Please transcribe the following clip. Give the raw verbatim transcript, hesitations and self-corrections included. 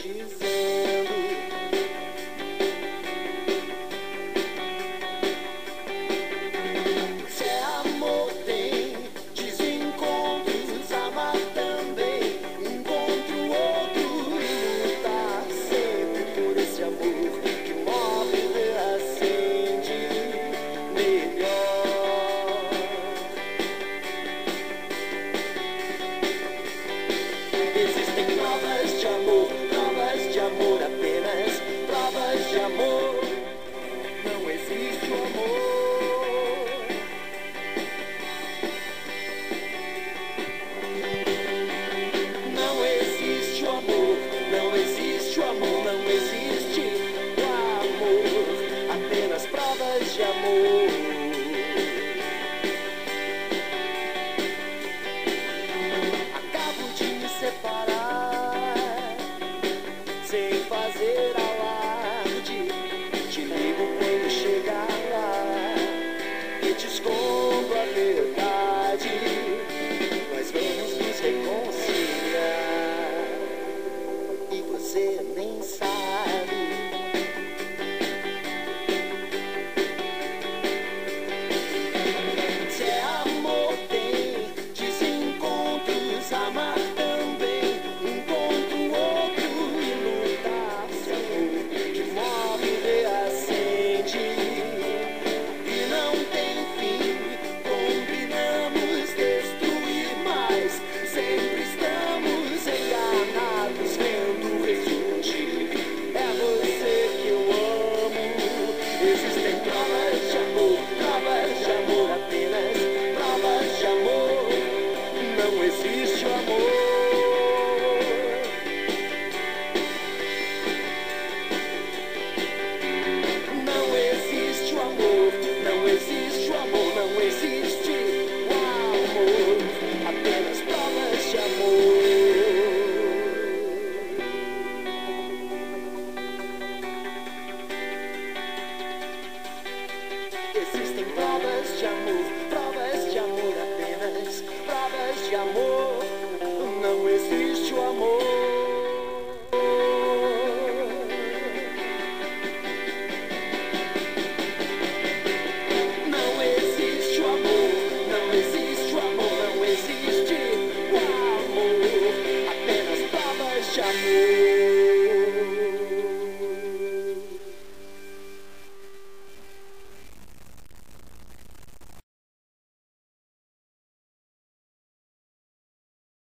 dizendo. Se é amor tem desencontros, amar também. Encontro outro e lutar sempre por esse amor que morre e reacende melhor. Existem provas de amor, provas de amor apenas, provas de amor. Não existe o amor. Não existe o amor, não existe o amor, não existe o amor, apenas provas de amor. Acabo de me separar, sem fazer alarde. Te ligo quando chegar lá e te escondo a verdade. Nós vamos nos reconciliar e você nem sabe. Se é amor tem desencontros, amar também. Encontro outro e lutar sem que morre e reacende e não tem fim. Combinamos destruir, mas sempre estamos enganados, vendo ressurgir. É você que eu amo. Existem provas de amor, provas de amor apenas, provas de amor. Não existe o amor. Não existe o amor, não existe o amor, não existe o amor, apenas provas de amor. Existem provas de amor, provas de amor apenas, provas de amor. Não existe o amor. Não existe o amor, não existe o amor, não existe o amor, apenas provas de amor.